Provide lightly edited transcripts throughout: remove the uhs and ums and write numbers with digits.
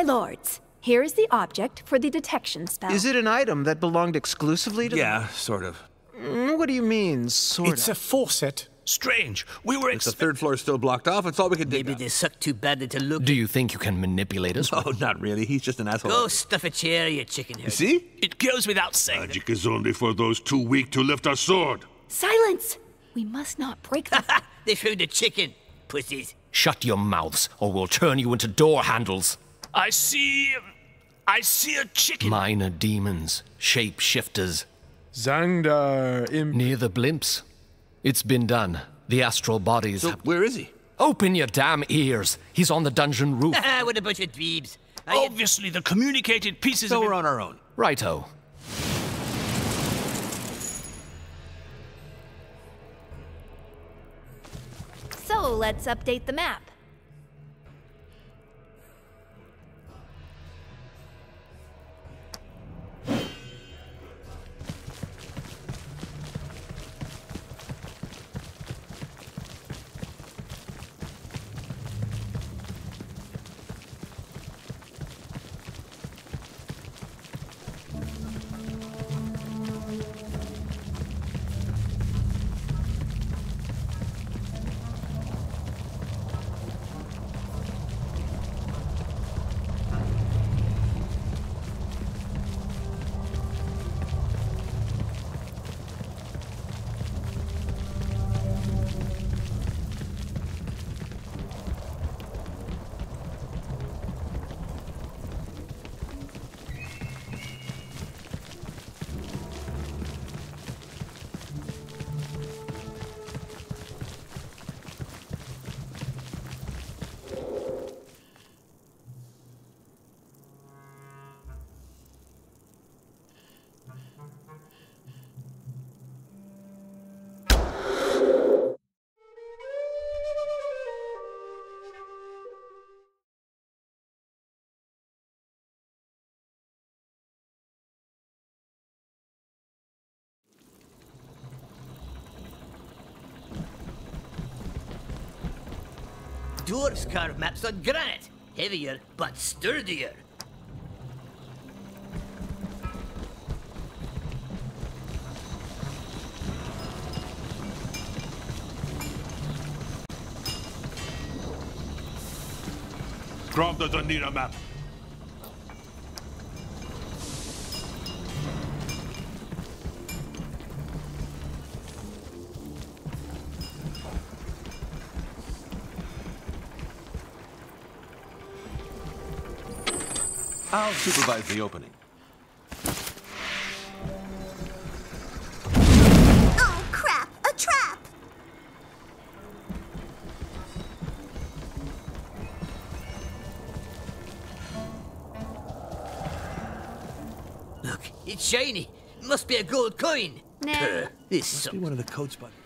lords, here is the object for the detection spell. Is it an item that belonged exclusively to Yeah, sort of. What do you mean, sort It's of? a faucet. Strange. We were If the third floor's still blocked off, it's all we can dig Maybe up. they suck too badly to look. Do you think you can manipulate us? Oh, not really. He's just an asshole. Go stuff a chair, you chicken head. You see? It goes without saying. Magic is only for those too weak to lift a sword. Silence! We must not break the... They found a chicken, pussies. Shut your mouths, or we'll turn you into door handles. I see a chicken. Minor demons, shapeshifters. Zangdar, Near the blimps. It's been done. The astral bodies So, have... where is he? Open your damn ears. He's on the dungeon roof. What a bunch of dweebs. Obviously, the communicated pieces So we're on our own. Righto. So, let's update the map. Dwarves carve maps on granite. Heavier, but sturdier. Grom doesn't need a map. I'll supervise the opening. Oh, crap! A trap! Look, it's shiny. Must be a gold coin. Nah. This Must sucks. be one of the coats, but...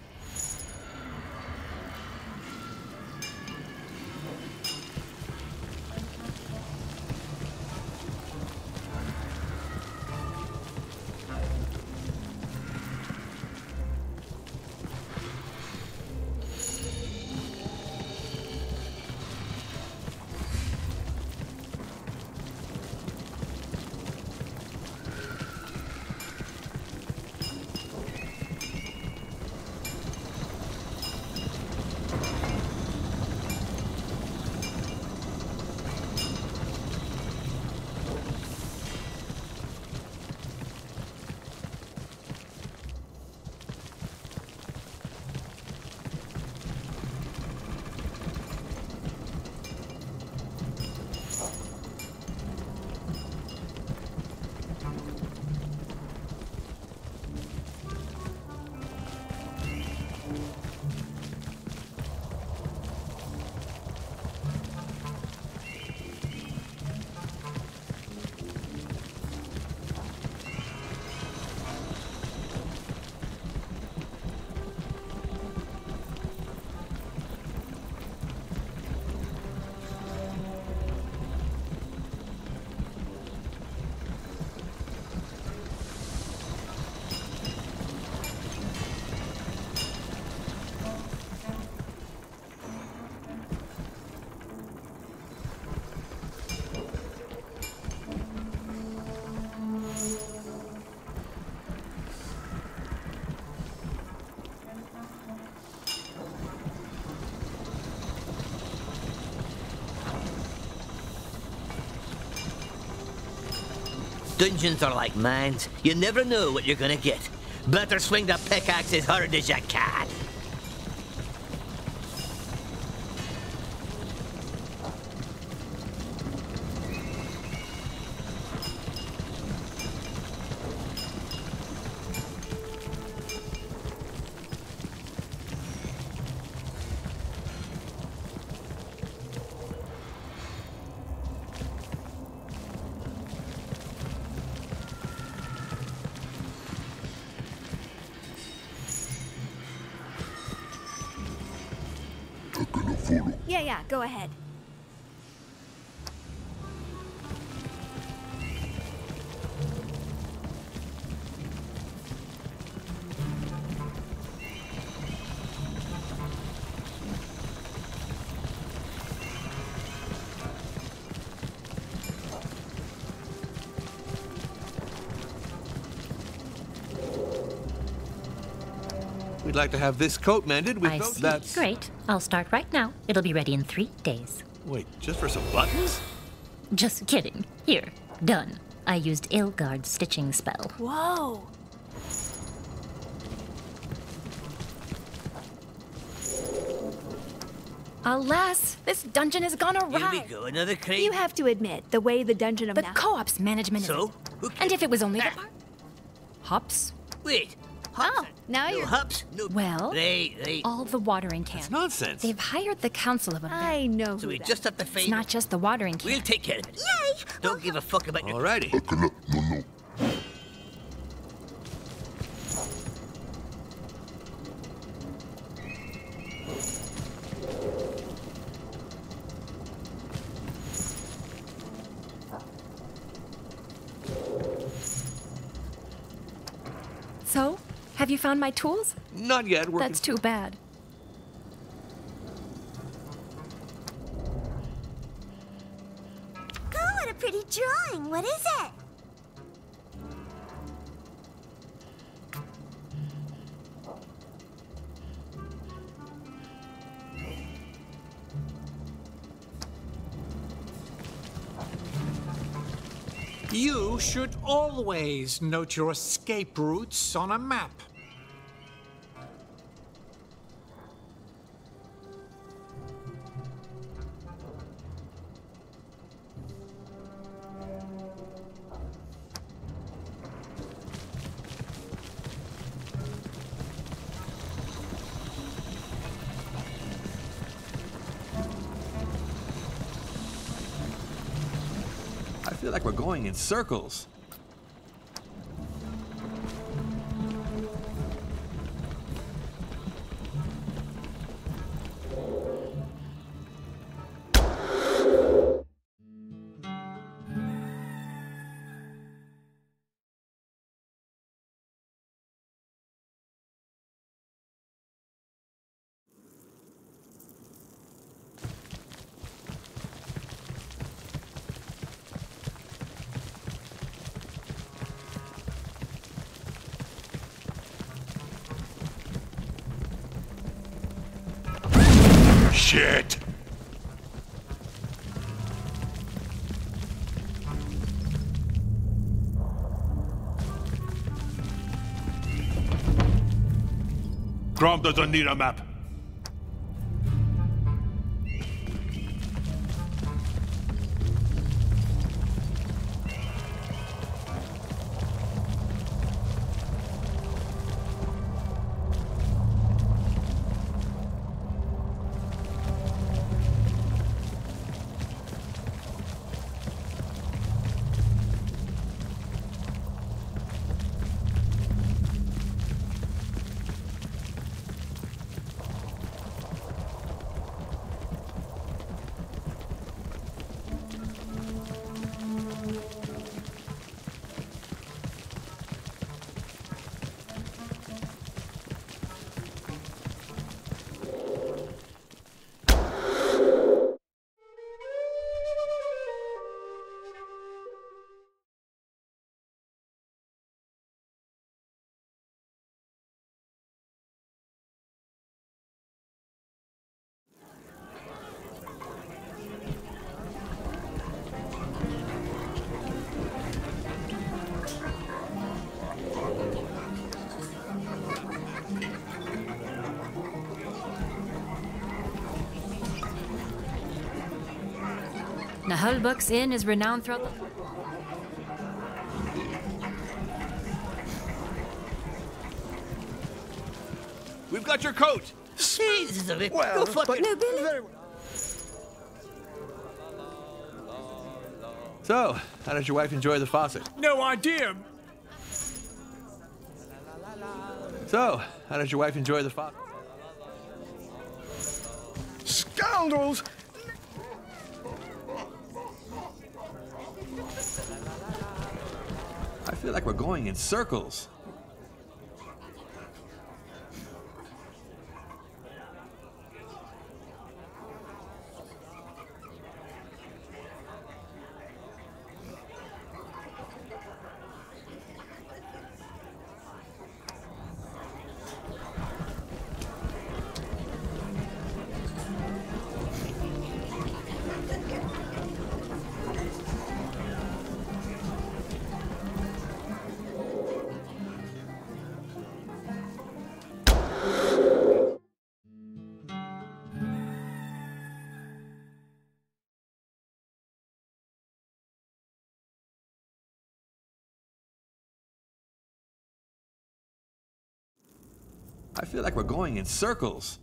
Dungeons are like mines. You never know what you're gonna get. Better swing the pickaxe as hard as you can. Yeah, go ahead. We'd like to have this coat mended with I those. see. That's Great. I'll start right now. It'll be ready in 3 days. Wait, just for some buttons? Just kidding. Here. Done. I used Ilgard's stitching spell. Whoa. Alas, this dungeon has gone awry. Here we go, another crate. You have to admit, the way the Dungeon of The Nap- co-op's management So? is... And if it was only the part... Hops? Wait. Oh, now No you're... hops. No. Well, Right. all the watering cans. It's nonsense. They've hired the council of a... I know So who we that just have to find. It's not just the watering can. We'll take care of it. Yay! Don't give a fuck about your. Alrighty. So, have you found my tools? Not yet. We're That's too bad. Oh, what a pretty drawing. What is it? You should always note your escape routes on a map. I feel like we're going in circles. Shit! Grom doesn't need a map. Nahalbuck's Inn is renowned throughout the... We've got your coat. Jesus, go fucking... No, Billy. So, how did your wife enjoy the faucet? No idea. So, how did your wife enjoy the faucet? Scoundrels! I feel like we're going in circles. I feel like we're going in circles.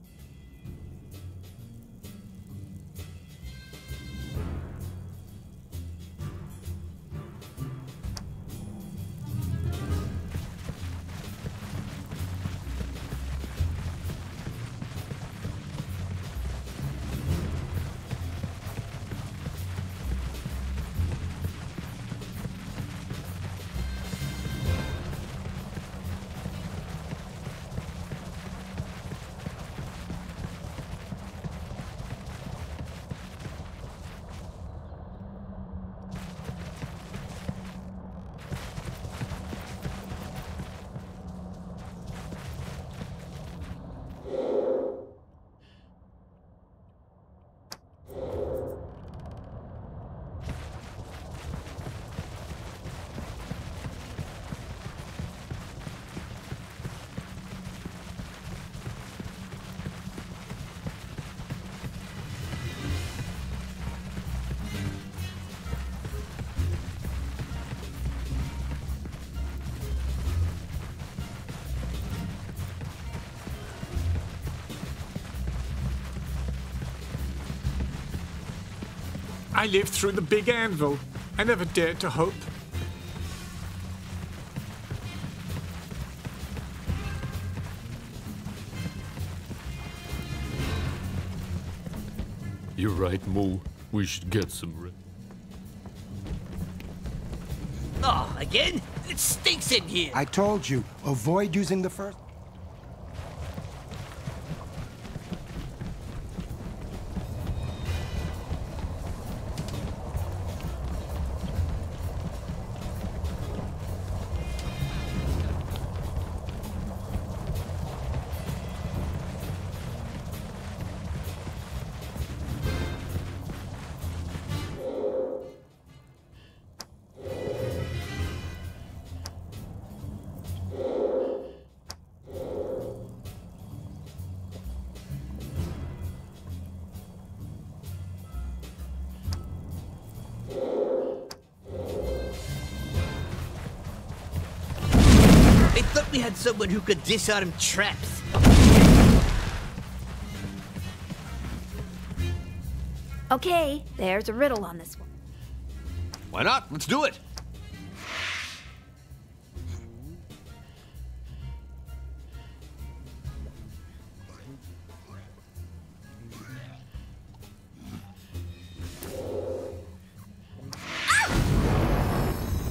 I lived through the big anvil. I never dared to hope. You're right, Moo. We should get some rest. Oh, again? It stinks in here. I told you, avoid using the first... We had someone who could disarm traps. Okay, there's a riddle on this one. Why not? Let's do it.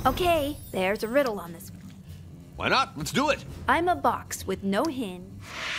Okay, there's a riddle on this one. Why not? Let's do it. I'm a box with no hinge.